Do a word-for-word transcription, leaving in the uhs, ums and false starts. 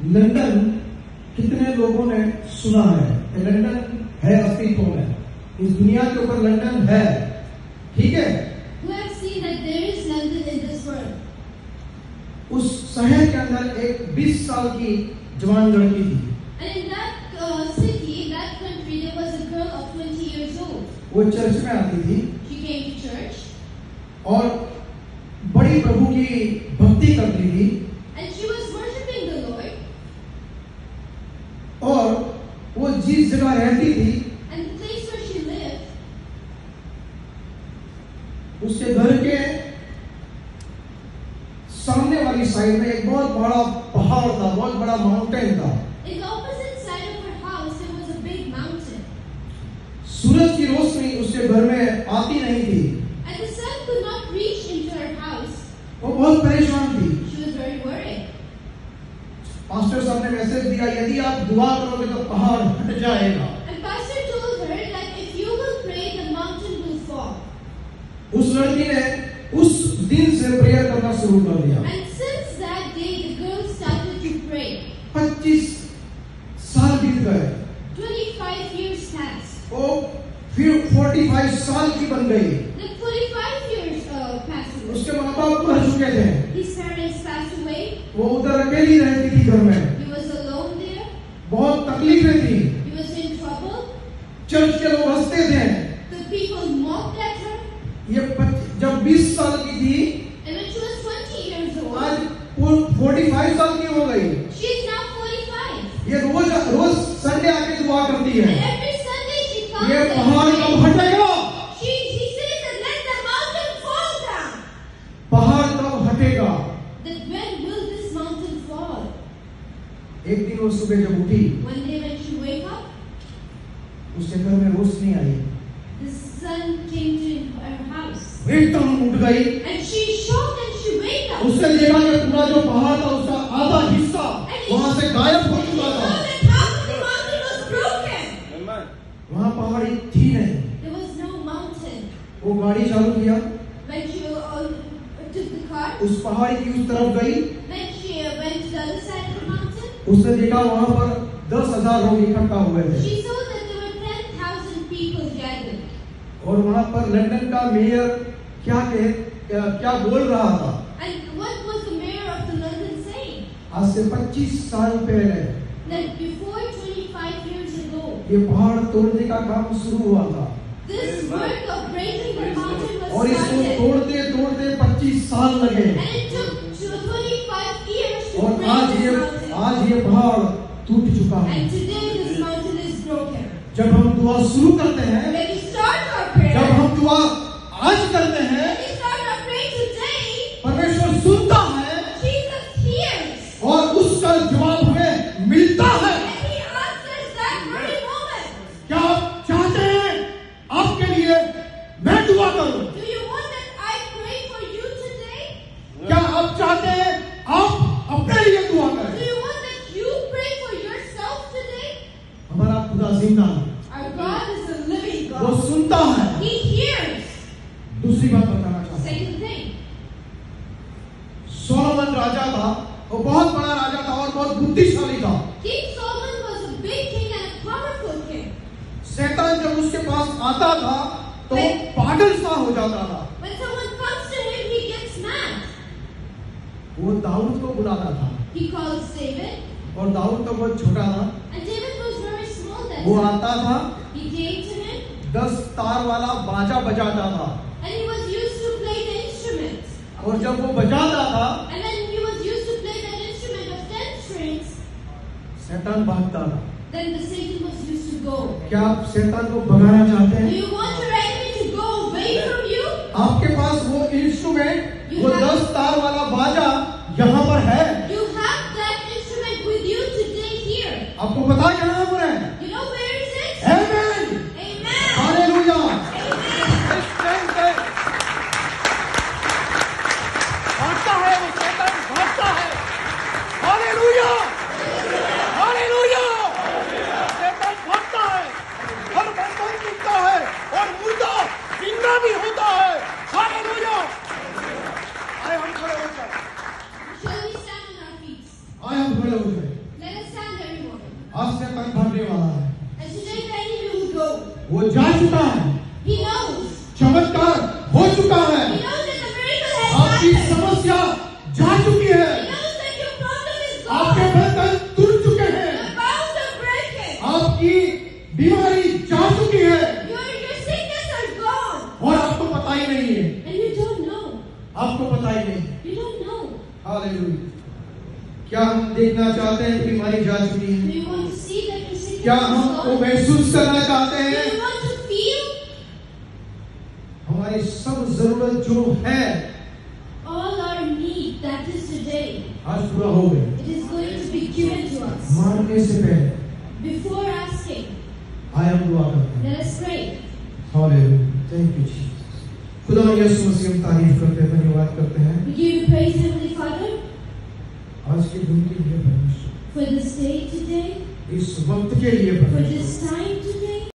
London कितने लोगों ने सुना है कि लंदन है अस्तित्व में, इस दुनिया के ऊपर लंदन है, ठीक है। Who have seen that there is London in this world? उस शहर के अंदर एक बीस साल की जवान लड़की थी। And in that uh, city, in that country, there was a girl of twenty years old. वो चर्च में आती थी She came to church और बड़ी प्रभु की भक्ति करती थी and she was worshiping the Lord. और वो जिस जगह रहती थी And the place where she lived, उसके घर के सामने वाली साइड में एक बहुत बड़ा पहाड़ था, बहुत बड़ा माउंटेन था। in the opposite side of her house, there was a big mountain. सूरज की रोशनी उसके घर में आती नहीं थी। And the sun could not reach into her house. वो बहुत परेशान थी। She was very worried. Pastor साहब ने मैसेज दिया, यदि आप दुआ करोगे तो पहाड़ हट जाएगा। And pastor told her that if you will pray, the mountain will fall. उस लड़की ने उस दिन से प्रेयर करना शुरू कर दिया। And since that day, the girl started to pray. पच्चीस साल बीत गए। twenty-five years passed. वो फिर पैंतालीस साल की बन गई। Then forty-five years uh, passed away. उसके माँ बाप मर चुके थे। His parents passed away. वो उधर अकेली रहती थी घर में। He was alone there. बहुत तकलीफें थी। He was in trouble. Church के लोग हंसते थे। The people mocked at her. ये जब बीस साल की थी, And when she was twenty years old, आज पैंतालीस साल की हो गई। she is now forty-five. ये रोज रोज संडे आके दुआ करती है। And every Sunday she comes ये and पहाड़ कब हटेगा? she she says that let the mountain fall down. पहाड़ कब हटेगा? That when will this mountain fall? एक दिन वो सुबह जब उठी, One day when she wake up, उसके घर में रोशनी आई। the sun came to her house. एकदम उठ गई। And she shocked and she wake up. उससे देखा कि पूरा जो पहाड़ था उसका आधा हिस्सा वहां से गायब हो चुका था। She saw that half of the mountain was broken. वहां पहाड़ी थी नहीं। There was no mountain. वो गाड़ी चालू किया, When she uh, took the car, उस पहाड़ी की उस तरफ गई। when she uh, went to the other side of the mountain, उसने देखा वहां पर दस हजार लोग इकट्ठा हुए थे। she saw that there were ten thousand people gathered. और वहां पर लंदन का मेयर क्या कहे क्या, क्या बोल रहा था? And what was the mayor of the London saying? आज से पच्चीस साल पहले That before twenty-five years ago, ये पहाड़ तोड़ने का काम शुरू हुआ था। this work of breaking the mountain was और इसको started. तोड़ते तोड़ते पच्चीस साल लगे। And it took twenty-five years to और break आज ये this mountain. आज ये पहाड़ टूट चुका है। And today this mountain is broken. जब हम दुआ शुरू करते हैं, When we start our prayer, जब हम दुआ आज करते हैं, when we start our prayer today, परमेश्वर सुनता है Jesus hears. और उसका जवाब हमें मिलता है। And he answers that very moment. क्या आप चाहते हैं आपके लिए मैं दुआ करूं? Do you want that I pray for you today? क्या आप चाहते हैं आप अपने लिए दुआ Do करें? you want that you pray for yourself today? हमारा खुदा जिंदा है, Our God is a living वो God. सुनता है। He hears. दूसरी बात बताना चाहता हूं, Second thing, सोलोमन राजा था, वो बहुत बड़ा राजा था और बहुत बुद्धिशाली था। King Solomon was a big king and a powerful king. शैतान जब उसके पास आता था तो वो पागल सा हो जाता था। When someone comes to him, he gets mad. वो दाऊद को बुलाता था He calls David, और दाऊद तो बहुत छोटा था। and David was very small that वो time. आता था, He came to him, दस तार वाला बाजा बजाता था and he was used to play the instrument. और जब वो बजाता था And then he was used to play that instrument of ten strings. शैतान भागता था। Then the Satan was used to go. क्या आप शैतान को भगाना चाहते Do हैं? you want your enemy to go away from you? आपके पास वो इंस्ट्रूमेंट, वो दस तार वाला बाजा यहाँ पर है। You have that instrument with you today here. आपको पता है कहाँ पर है? You know where is it? Amen, Amen. Hallelujah. भागता है वो शैतान, भागता है। Hallelujah, hallelujah. शैतान भागता है, हर बंधन टूटता है और मुर्दा जिंदा भी होता है। हालेलुया। आए हम खड़े हो जाए। Shall we stand on our feet? आए हम खड़े हो जाए। वो जा चुका है, He knows. चमत्कार हो चुका है, He knows that the miracle has आपकी happened. समस्या जा चुकी है, He knows that your problem is आपके gone. बंधन टूट चुके हैं, The bounds are breaking. आपकी बीमारी जा चुकी है Your, your sickness are gone. और आपको पता ही नहीं है, And you don't know. आपको पता ही नहीं। You don't know. हालेलुया। क्या हम देखना चाहते हैं कि बीमारी जा चुकी है? Do you want to see that your sickness क्या is हम gone? वो महसूस करना चाहते Do हैं? you want to feel हमारी सब जरूरत जो है all our need that is today? आज पूरा हो गई। It is going to be given to us. मांगने से पहले Before asking, आए हम दुआ करते हैं। let us pray. Hallelujah. Thank you Jesus. खुदा यीशु मसीह हम तारीफ करते हैं, धन्यवाद करते हैं We give you praise, Heavenly Father, आज के दिन के लिए परमेश्वर, for this day today, इस वक्त के लिए for परमेश्वर, this time today.